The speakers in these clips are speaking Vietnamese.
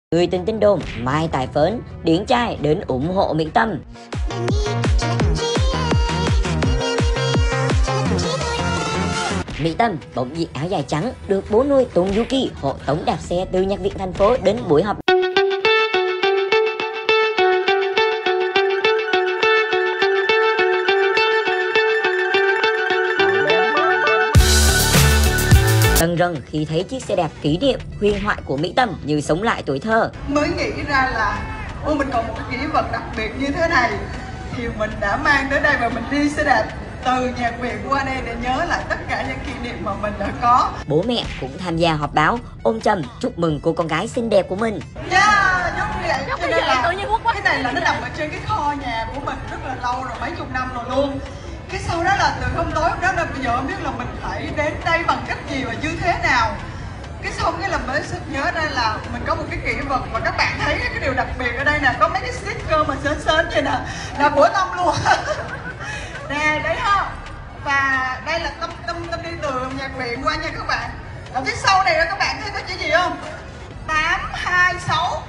Người tình tin đồn Mai Tài Phớn điển trai đến ủng hộ Mỹ Tâm. Mỹ Tâm bỗng diện áo dài trắng được bố nuôi Tùng Yuki hộ tống đạp xe từ nhạc viện thành phố đến buổi họp. Rần rần khi thấy chiếc xe đạp kỷ niệm huyền thoại của Mỹ Tâm như sống lại tuổi thơ. Mới nghĩ ra là mình còn một cái kỷ vật đặc biệt như thế này thì mình đã mang tới đây và mình đi xe đạp từ nhạc viện qua đây để nhớ lại tất cả những kỷ niệm mà mình đã có. Bố mẹ cũng tham gia họp báo ôm chầm chúc mừng cô con gái xinh đẹp của mình. Giống như vậy. Cho nên là cái này là nó nằm ở trên cái kho nhà của mình rất là lâu rồi, mấy chục năm rồi luôn. Cái sau đó là từ hôm tối đó là bây giờ không biết là mình phải đến đây bằng cách gì và như thế nào. Cái xong cái là mới sực nhớ ra là mình có một cái kỷ vật và các bạn thấy cái điều đặc biệt ở đây nè, có mấy cái sticker mà sến sến vậy nè, là của Tâm luôn. Nè đấy không? Và đây là Tâm đi từ nhạc viện qua nha các bạn. Ở phía sau này đó các bạn thấy có chữ gì không? 826.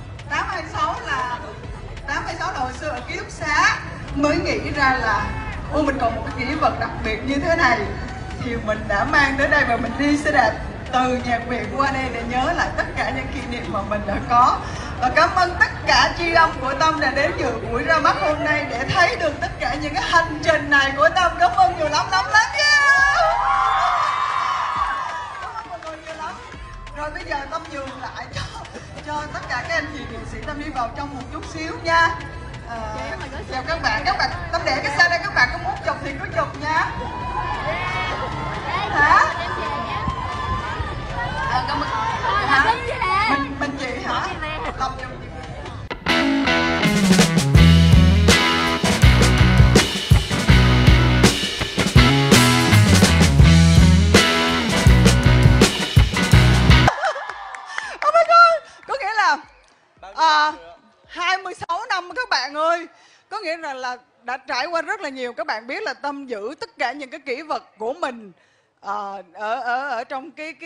826 là hồi xưa ở ký túc xá. Mới nghĩ ra là mình còn một cái kỷ vật đặc biệt như thế này thì mình đã mang tới đây và mình đi xe đạp từ nhạc viện qua đây để nhớ lại tất cả những kỷ niệm mà mình đã có. Và cảm ơn tất cả tri âm của Tâm đã đến dự buổi ra mắt hôm nay để thấy được tất cả những cái hành trình này của Tâm. Cảm ơn nhiều lắm nha. Cảm ơn mọi người nhiều lắm. Rồi bây giờ Tâm nhường lại cho tất cả các anh chị nghệ sĩ. Tâm đi vào trong một chút xíu nha. Chào các bạn Tâm để cái xe đây, các bạn có muốn chụp thì cứ chụp nha. Hả? Cảm ơn. Hả? Mình chị hả? Lòng giùm chị. Oh my god, có nghĩa là 26 năm các bạn ơi. Có nghĩa là đã trải qua rất là nhiều. Các bạn biết là Tâm giữ tất cả những cái kỷ vật của mình ở trong cái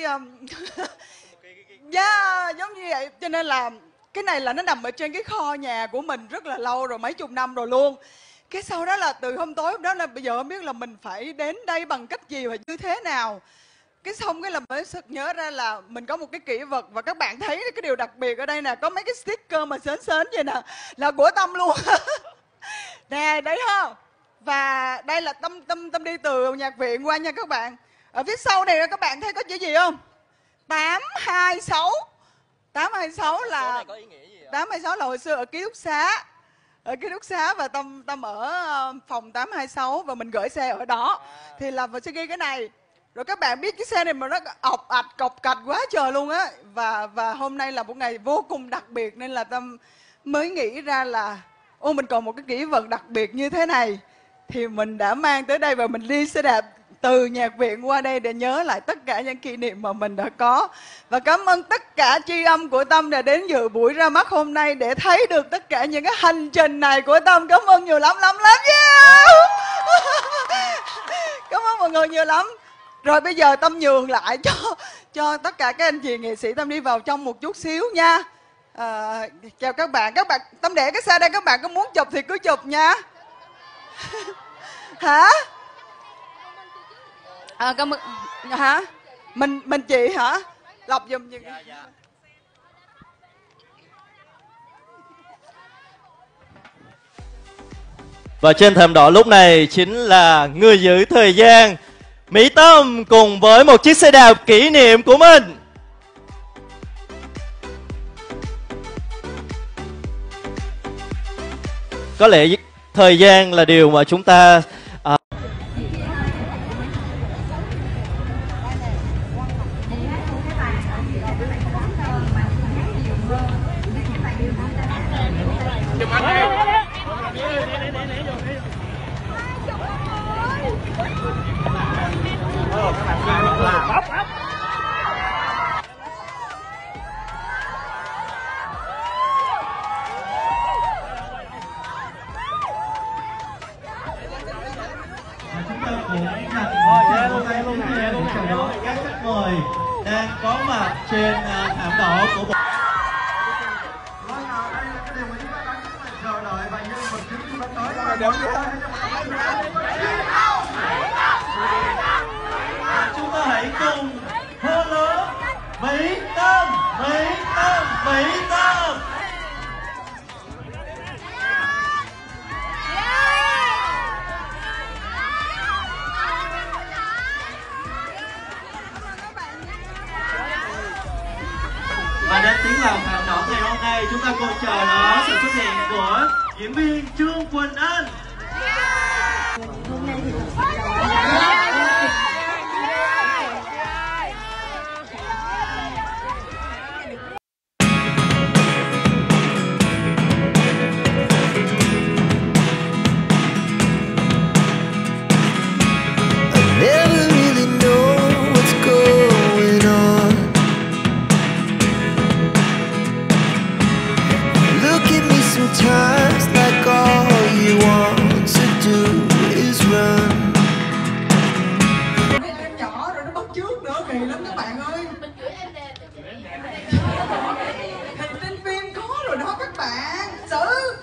giống như vậy. Cho nên là cái này là nó nằm ở trên cái kho nhà của mình rất là lâu rồi, mấy chục năm rồi luôn. Cái sau đó là từ hôm tối đó là bây giờ không biết là mình phải đến đây bằng cách gì và như thế nào. Cái xong cái là mới sực nhớ ra là mình có một cái kỷ vật và các bạn thấy cái điều đặc biệt ở đây nè, có mấy cái sticker mà sến sến vậy nè, là của Tâm luôn. Nè đấy không? Và đây là Tâm đi từ nhạc viện qua nha các bạn. Ở phía sau này các bạn thấy có chữ gì không? 826. 826 là 826 là hồi xưa ở ký túc xá. Ở ký túc xá và Tâm ở phòng 826 và mình gửi xe ở đó. Thì là mình sẽ ghi cái này. Rồi các bạn biết cái xe này mà nó ọc ạch cọc cạch quá trời luôn á. Và hôm nay là một ngày vô cùng đặc biệt nên là Tâm mới nghĩ ra là mình còn một cái kỷ vật đặc biệt như thế này thì mình đã mang tới đây và mình đi xe đạp từ nhạc viện qua đây để nhớ lại tất cả những kỷ niệm mà mình đã có. Và cảm ơn tất cả tri âm của Tâm đã đến dự buổi ra mắt hôm nay để thấy được tất cả những cái hành trình này của Tâm. Cảm ơn nhiều lắm yeah. Cảm ơn mọi người nhiều lắm. Rồi bây giờ Tâm nhường lại cho tất cả các anh chị nghệ sĩ. Tâm đi vào trong một chút xíu nha. Chào các bạn Tâm để cái xe đây, các bạn có muốn chụp thì cứ chụp nha. Hả? Cảm ơn. Hả? Mình chị hả? Lọc giùm gì? Và trên thềm đỏ lúc này chính là người giữ thời gian Mỹ Tâm cùng với một chiếc xe đạp kỷ niệm của mình. Có lẽ thời gian là điều mà chúng ta các khách mời đang có mặt trên thảm đỏ của nào đẹp chưa? Chúng ta hãy cùng hô lớn Mỹ Tâm, Mỹ Tâm, Mỹ Tâm. Và đến tiếng lòng hàng đỏ ngày hôm nay, chúng ta cùng chờ đón sự xuất hiện của diễn viên Trương Quỳnh Anh. Never really know what's going on. Look at me sometimes like all you want to do is run. Mấy em nhỏ rồi nó bắt chước nữa, kỳ lắm các bạn ơi. Thì trên phim có rồi đó các bạn. Xử.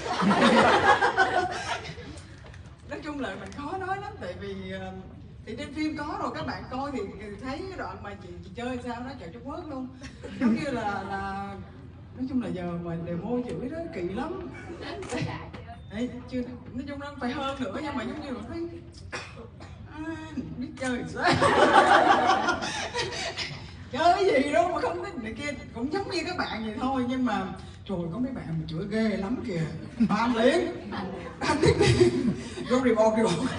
Nói chung là mình khó nói lắm, tại vì thì trên phim có rồi, các bạn coi thì thấy cái đoạn mà chị chơi sao đó trời Trung Quốc luôn, giống như là nói chung là giờ mà demo chửi đó kỳ lắm. Đấy, chưa nói chung nó phải hơn nữa, nhưng mà giống như là thấy biết chơi sao chơi cái gì đâu mà không thích này kia, cũng giống như các bạn vậy thôi, nhưng mà trời có mấy bạn mà chửi ghê lắm kìa, ban liền vô report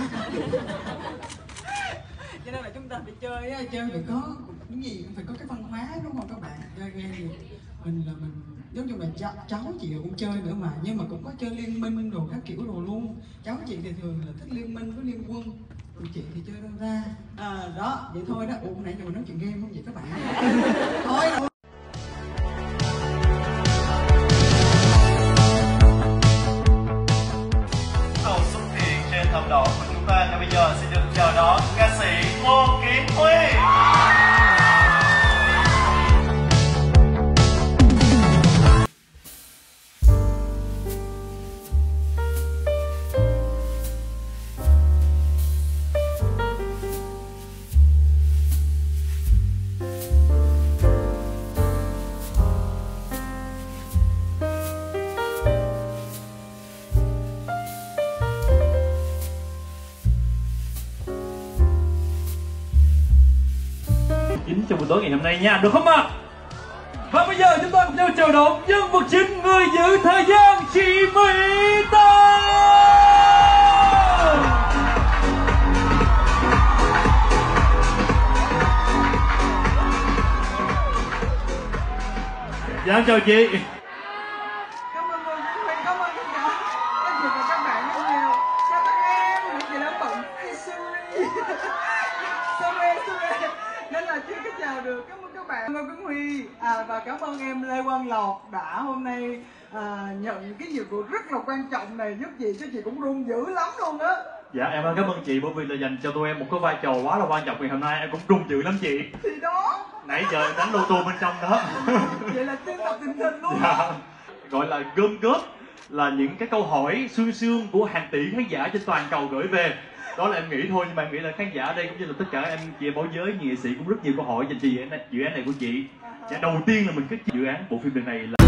cho nên là chúng ta đi chơi á, chơi phải có cái gì cũng phải có cái văn hóa, đúng không các bạn? Chơi game gì mình là mình giống như là cháu chị cũng chơi nữa mà, nhưng mà cũng có chơi liên minh đồ các kiểu đồ luôn. Cháu chị thì thường là thích liên minh với liên quân, còn chị thì chơi đâu ra đó vậy thôi đó. Ủa nãy giờ mình nói chuyện game không vậy các bạn? Thôi Đầu xuất hiện trên thảm đỏ của chúng ta ngay bây giờ sẽ được chào đón ca sĩ Ngô Kiến Huy. Trong buổi tối ngày hôm nay nha, được không ạ? Và bây giờ chúng ta cùng nhau chào đón nhân vật chính người giữ thời gian, chị Mỹ Tâm. Dạ chào chị. cảm ơn cô Duy Huy, cảm ơn tất cả các chị và các bạn rất nhiều. Chào các em, những chị đã bận sorry nên là chưa có chào được. Cảm ơn các bạn, cảm ơn Kiến Huy và cảm ơn em Lê Quang Lộc đã hôm nay nhận cái nhiệm vụ rất là quan trọng này giúp chị, chứ chị cũng run dữ lắm luôn á. Dạ em cảm ơn chị, bởi vì là dành cho tụi em một cái vai trò quá là quan trọng ngày hôm nay, em cũng run dữ lắm chị. Thì đó, Nãy giờ em đánh lô tô bên trong đó. vậy là chân thật tình hình luôn. Dạ. Gọi là gom góp là những cái câu hỏi xương xương của hàng tỷ khán giả trên toàn cầu gửi về. Đó là em nghĩ thôi, nhưng mà em nghĩ là khán giả ở đây cũng như là tất cả em chị em báo giới nghệ sĩ cũng rất nhiều câu hỏi dành cho dự án này của chị. Dạ, đầu tiên là mình cái dự án bộ phim lần này là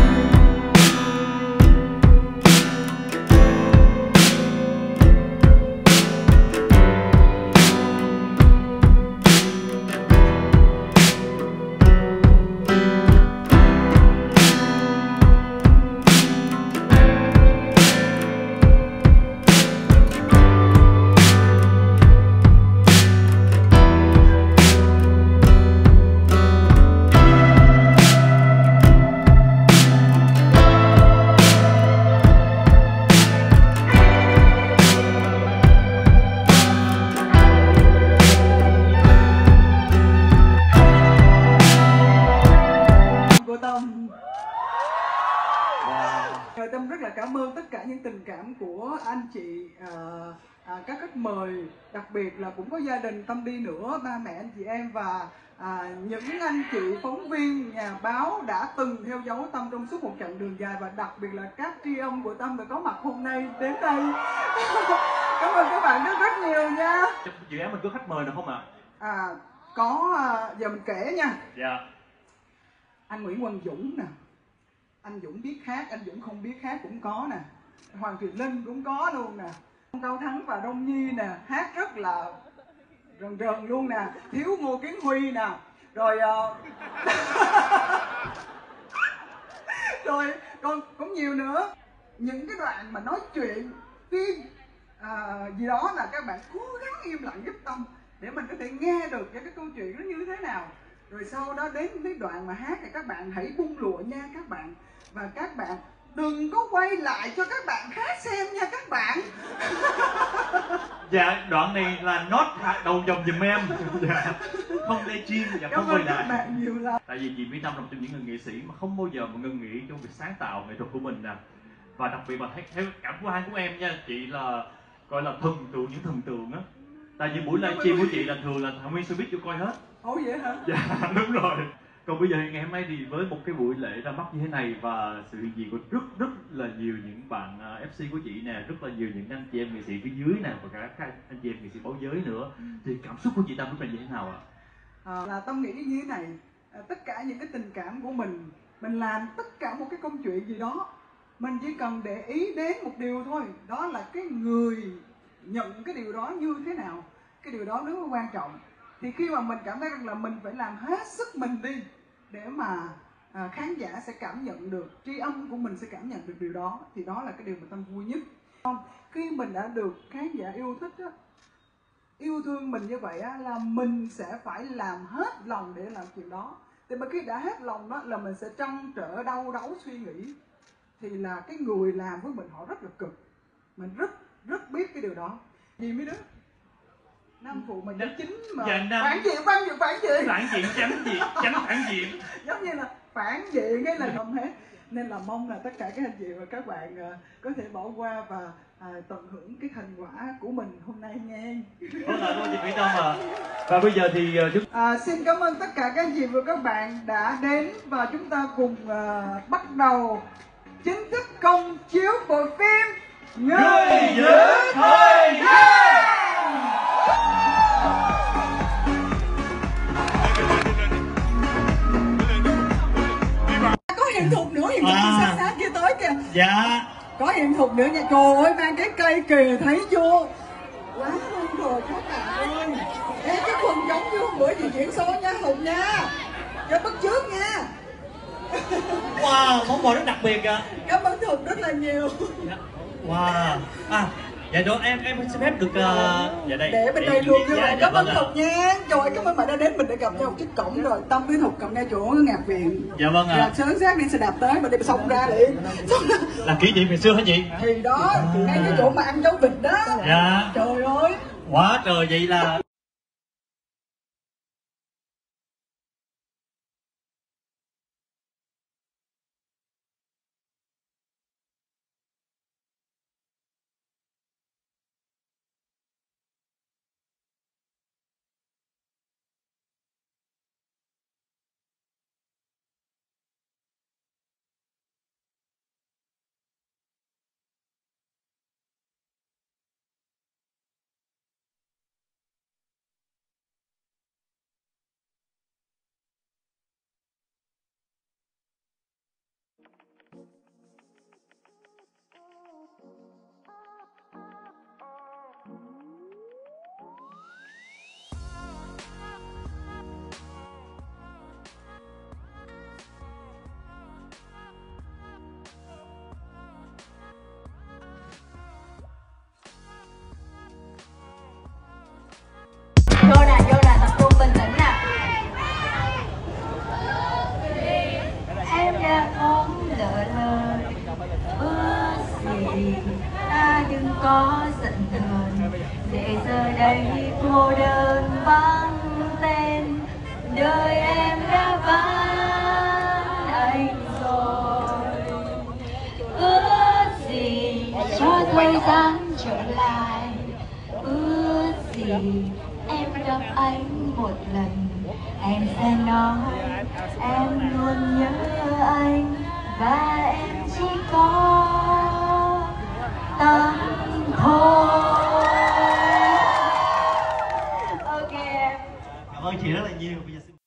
giờ Tâm rất là cảm ơn tất cả những tình cảm của anh chị, các khách mời, đặc biệt là cũng có gia đình Tâm đi nữa, ba mẹ anh chị em và những anh chị phóng viên, nhà báo đã từng theo dấu Tâm trong suốt một chặng đường dài, và đặc biệt là các tri âm của Tâm đã có mặt hôm nay đến đây. Cảm ơn các bạn rất rất nhiều nha. Trong dự án mình có khách mời nào không ạ? Có, giờ mình kể nha. Dạ. Anh Nguyễn Quang Dũng nè, anh Dũng biết hát, anh Dũng không biết hát cũng có nè, Hoàng Thùy Linh cũng có luôn nè, Cao Thắng và Đông Nhi nè, hát rất là rần rần luôn nè, thiếu Ngô Kiến Huy nè, rồi rồi còn cũng nhiều nữa. Những cái đoạn mà nói chuyện phim gì đó là các bạn cố gắng im lặng giúp Tâm để mình có thể nghe được cái câu chuyện nó như thế nào. Rồi sau đó đến cái đoạn mà hát thì các bạn hãy bung lụa nha các bạn. Và các bạn đừng có quay lại cho các bạn khác xem nha các bạn. Dạ, đoạn này là nốt đầu dòng giùm em. Dạ. Không lê chuyên và không quay lại. Các bạn nhiều lắm. Tại vì chị Mỹ Tâm là một trong những người nghệ sĩ mà không bao giờ mà ngừng nghỉ trong việc sáng tạo nghệ thuật của mình nè. Và đặc biệt là theo cảm quan của em nha, chị là gọi là thần tượng những thần tượng á. Tại vì buổi livestream của chị là thường là thằng Nguyên Showbiz vô coi hết. Ồ vậy hả? Dạ đúng rồi. Còn bây giờ ngày hôm nay thì với một cái buổi lễ ra mắt như thế này và sự hiện diện của rất là nhiều những bạn FC của chị nè, rất là nhiều những anh chị em nghệ sĩ phía dưới nè và cả các anh chị em nghệ sĩ báo giới nữa, thì cảm xúc của chị Tâm lúc này như thế nào ạ? Là Tâm nghĩ như thế này, tất cả những cái tình cảm của mình làm tất cả một cái công chuyện gì đó, mình chỉ cần để ý đến một điều thôi, đó là cái người nhận cái điều đó như thế nào. Cái điều đó rất là quan trọng. Thì khi mà mình cảm thấy rằng là mình phải làm hết sức mình đi để mà khán giả sẽ cảm nhận được, tri âm của mình sẽ cảm nhận được điều đó, thì đó là cái điều mà Tâm vui nhất. Khi mình đã được khán giả yêu thích á, yêu thương mình như vậy á, là mình sẽ phải làm hết lòng để làm chuyện đó. Thì mà khi đã hết lòng đó là mình sẽ trăn trở, đau đáu suy nghĩ. Thì là cái người làm với mình họ rất là cực. Mình rất biết cái điều đó. Gì mấy đứa? Nam phụ mà chữ chính mà dạ, phản diện. Phản diện, tránh phản diện. Giống như là phản diện ấy là không hết. Nên là mong là tất cả các anh chị và các bạn có thể bỏ qua và tận hưởng cái thành quả của mình hôm nay nghe. Vâng ạ, chị Mỹ Tâm ạ. Và bây giờ thì xin cảm ơn tất cả các anh chị và các bạn đã đến và chúng ta cùng bắt đầu chính thức công chiếu bộ phim Người giữ thời gian. Có hiện thuật nữa, hiện thuật sát kia tới kìa. dạ Có hiện thuật nữa nha, trời ơi mang cái cây kìa, thấy chưa? Quá luôn rồi các bạn ơi. Ê, cái quần giống như hôm bữa chị chuyển số nha Hùng nha, cho bắt trước nha. Wow, món quà rất đặc biệt ạ. Cảm ơn Hùng rất là nhiều. Wow. Dạ rồi em xin phép được dạ đây. Để bên đây luôn như vậy. Cảm ơn vâng Thục nha. Trời, cảm ơn bạn đã đến, mình đã gặp nhau một chiếc cổng rồi. Tâm với Thục cầm ngay chỗ ngạc viện. Dạ vâng ạ. Rồi sớm sáng đi xe đạp tới mà đi xông ra liền. Là kỷ niệm ngày xưa hả chị? Thì đó, ngay cái chỗ mà ăn cháo vịt đó. Dạ. Trời ơi. Quá trời, vậy là vô nè, tập trung bình tĩnh nè. Em đang ôm lợ lờ ước gì ta đừng có giận hờn, để giờ đây cô đơn vắng tên, đời em đã vắng anh rồi. thời gian trở lại. Ước gì em gặp anh một lần, em sẽ nói em luôn nhớ anh và em chỉ có tâm thôi. Ok em. Cảm ơn chị rất là nhiều. Bây giờ xin...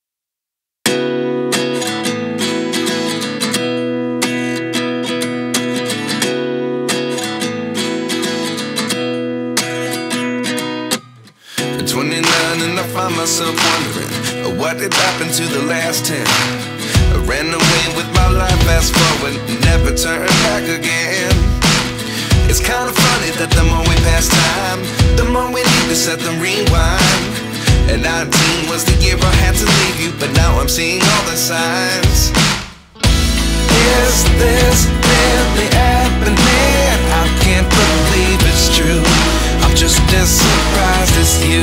At 29 and I find myself wondering what did happen to the last 10. I ran away with my life, fast forward, never turn back again. It's kind of funny that the more we pass time, the more we need to set the rewind. And 19 was the year I had to leave you, but now I'm seeing all the signs. Is this really happening? I can't believe it's true. I'm just as surprised as you.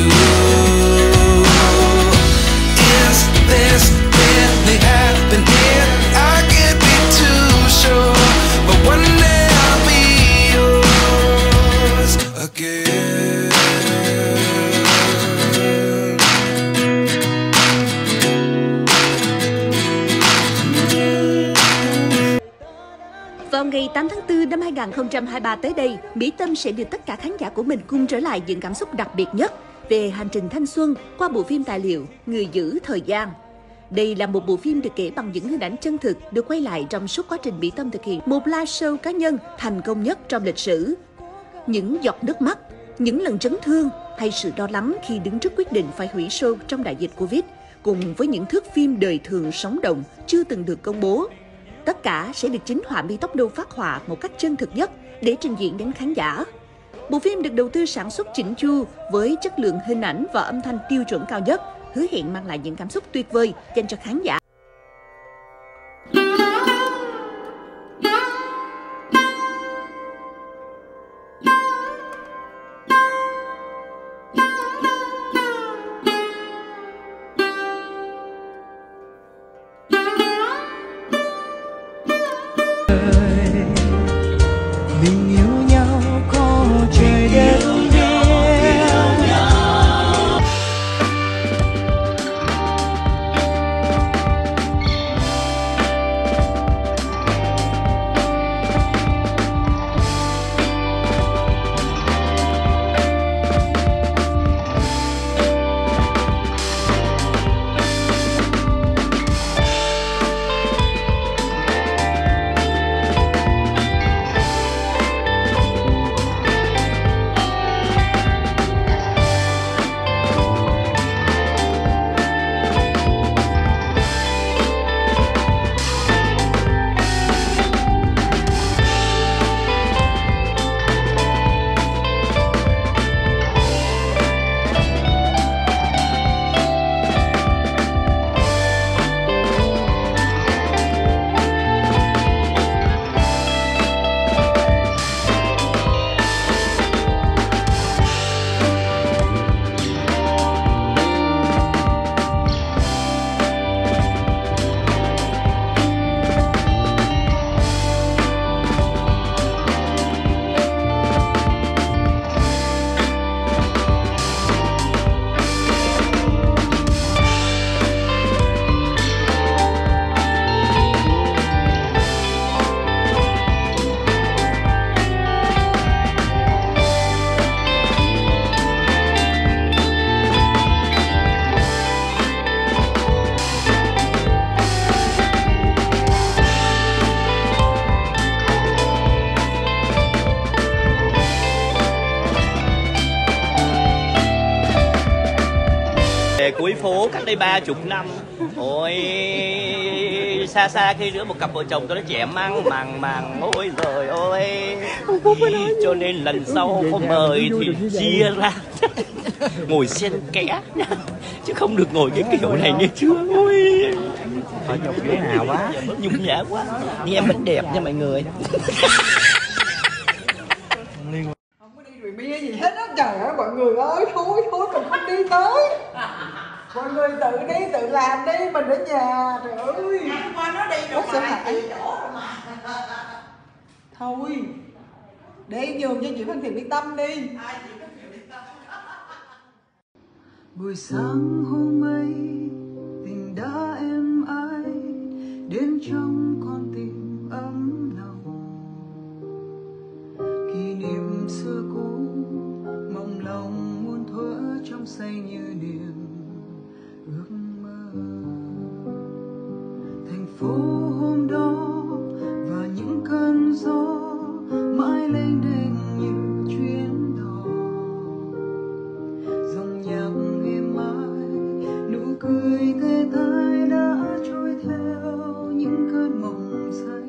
Is this really happening? I can't be too sure, but one day I'll be yours again. Vào ngày 8 tháng 4 năm 2023 tới đây, Mỹ Tâm sẽ đưa tất cả khán giả của mình cùng trở lại những cảm xúc đặc biệt nhất về hành trình thanh xuân qua bộ phim tài liệu Người giữ thời gian. Đây là một bộ phim được kể bằng những hình ảnh chân thực được quay lại trong suốt quá trình Mỹ Tâm thực hiện một live show cá nhân thành công nhất trong lịch sử. Những giọt nước mắt, những lần chấn thương hay sự lo lắng khi đứng trước quyết định phải hủy show trong đại dịch Covid, cùng với những thước phim đời thường sống động chưa từng được công bố. Tất cả sẽ được chính họa mi tóc đô phát họa một cách chân thực nhất để trình diễn đến khán giả. Bộ phim được đầu tư sản xuất chỉnh chu với chất lượng hình ảnh và âm thanh tiêu chuẩn cao nhất, hứa hẹn mang lại những cảm xúc tuyệt vời dành cho khán giả. Mình yêu nhau có trời đêm Cuối phố cách đây 30 năm. Ôi xa xa khi giữa một cặp vợ chồng tôi đã trẻ măng màng ôi giời ơi. Cho nên lần sau có mời thì chia ra ngồi xen kẽ chứ không được ngồi cái kiểu này như trước. Ôi Ở nhục thế nào quá, nhung nhã quá. Nhưng em vẫn đẹp nha mọi người. Không có đi rượu bia gì hết á, trời ơi mọi người ơi, thôi mình không đi tới. Mọi người tự đi, tự làm đi, mình ở nhà, trời ơi. Nó đi đâu mà chỗ mà. Thôi, Để nhường cho chị Phan Thiện Mỹ Tâm đi. Buổi sáng hôm ấy tình đã êm ái đến trong con tim ấm lòng, kỷ niệm xưa cũ mộng lòng muôn thuở trong say như niềm ước mơ. Thành phố hôm đó và những cơn gió mãi lênh đênh như chuyến đò, dòng nhạc êm ái nụ cười tê tái đã trôi theo những cơn mộng say.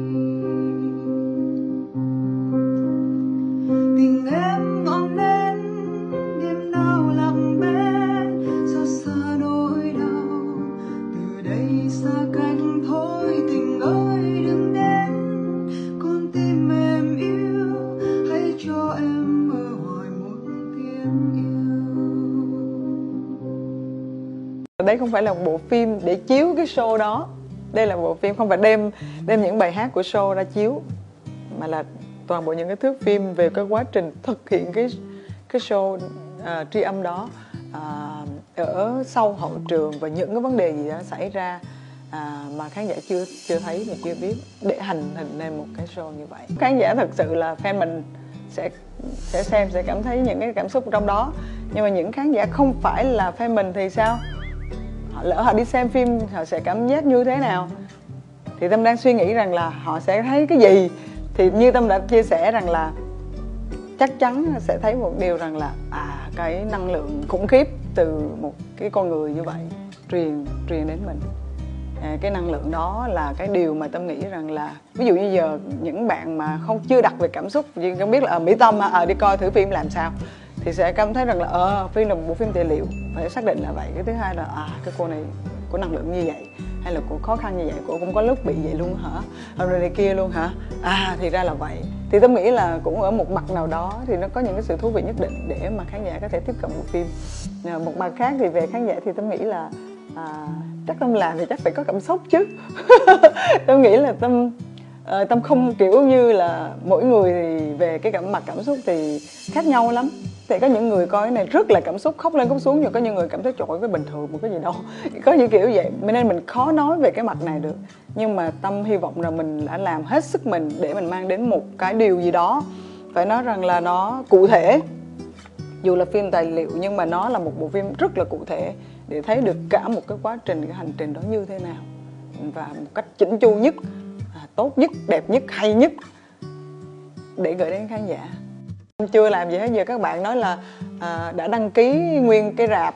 Tình em ngọn nến đêm nào lặng bên xót xa nỗi đau, từ đây xa cách thôi tình ơi đừng đến, con tim em yêu hãy cho em mơ hoài một tiếng yêu. Đấy không phải là một bộ phim để chiếu cái show đó, đây là bộ phim không phải đem những bài hát của show ra chiếu, mà là toàn bộ những cái thước phim về cái quá trình thực hiện cái show tri âm đó, ở sau hậu trường và những cái vấn đề gì đó xảy ra mà khán giả chưa thấy mà chưa biết, để hình nên một cái show như vậy. Khán giả thật sự là fan mình sẽ xem, sẽ cảm thấy những cái cảm xúc trong đó. Nhưng mà những khán giả không phải là fan mình thì sao? Lỡ họ đi xem phim họ sẽ cảm giác như thế nào? Thì Tâm đang suy nghĩ rằng là họ sẽ thấy cái gì. Thì như Tâm đã chia sẻ rằng là chắc chắn sẽ thấy một điều rằng là cái năng lượng khủng khiếp từ một cái con người như vậy truyền đến mình. Cái năng lượng đó là cái điều mà Tâm nghĩ rằng là ví dụ như giờ những bạn mà chưa đặt về cảm xúc, nhưng không biết là Mỹ Tâm đi coi thử phim làm sao, thì sẽ cảm thấy rằng là phim là một bộ phim tài liệu, phải xác định là vậy. Cái thứ hai là cái cô này có năng lượng như vậy, hay là cô khó khăn như vậy, cô cũng có lúc bị vậy luôn hả, rồi này kia luôn hả, thì ra là vậy. Thì Tâm nghĩ là cũng ở một mặt nào đó thì nó có những cái sự thú vị nhất định để mà khán giả có thể tiếp cận bộ phim. Một mặt khác thì về khán giả thì Tâm nghĩ là chắc Tâm làm thì chắc phải có cảm xúc chứ. Tâm nghĩ là Tâm không kiểu như là mỗi người thì về cái mặt cảm xúc thì khác nhau lắm. Thì có những người coi cái này rất là cảm xúc, khóc lên khóc xuống, nhưng có những người cảm thấy trời ơi, cái bình thường một cái gì đâu. Có những kiểu vậy, nên mình khó nói về cái mặt này được. Nhưng mà Tâm hy vọng là mình đã làm hết sức mình để mình mang đến một cái điều gì đó, phải nói rằng là nó cụ thể. Dù là phim tài liệu nhưng mà nó là một bộ phim rất là cụ thể, để thấy được cả một cái quá trình, cái hành trình đó như thế nào, và một cách chỉnh chu nhất, tốt nhất, đẹp nhất, hay nhất để gửi đến khán giả. Chưa làm gì hết, giờ các bạn nói là đã đăng ký nguyên cái rạp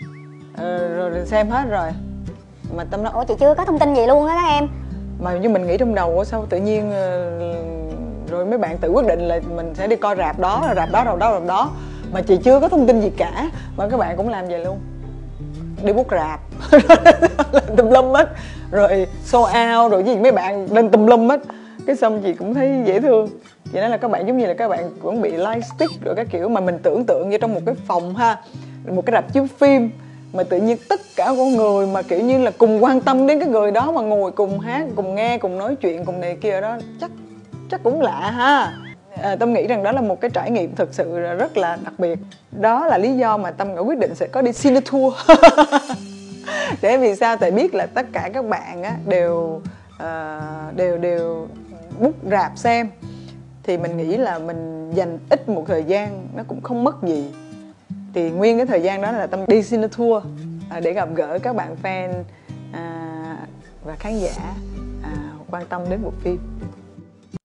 rồi xem hết rồi, mà Tâm nói chị chưa có thông tin gì luôn á các em. Mà như mình nghĩ trong đầu sao tự nhiên rồi mấy bạn tự quyết định là mình sẽ đi coi rạp đó, rạp đó, mà chị chưa có thông tin gì cả, mà các bạn cũng làm vậy luôn, đi book rạp tùm lum hết, rồi sold out rồi gì mấy bạn lên tùm lum hết. Cái xong chị cũng thấy dễ thương. Vậy nên là các bạn giống như là các bạn cũng bị light stick rồi cái kiểu mà mình tưởng tượng như trong một cái phòng một cái rạp chiếu phim, mà tự nhiên tất cả con người mà kiểu như là cùng quan tâm đến cái người đó, mà ngồi cùng hát, cùng nghe, cùng nói chuyện, cùng này kia đó, chắc cũng lạ ha. Tâm nghĩ rằng đó là một cái trải nghiệm thực sự rất là đặc biệt. Đó là lý do mà Tâm quyết định sẽ có đi cine tour. Để vì sao? Tại biết là tất cả các bạn đều book rạp xem, thì mình nghĩ là mình dành ít một thời gian, nó cũng không mất gì. Thì nguyên cái thời gian đó là Tâm đi cine tour để gặp gỡ các bạn fan và khán giả quan tâm đến bộ phim.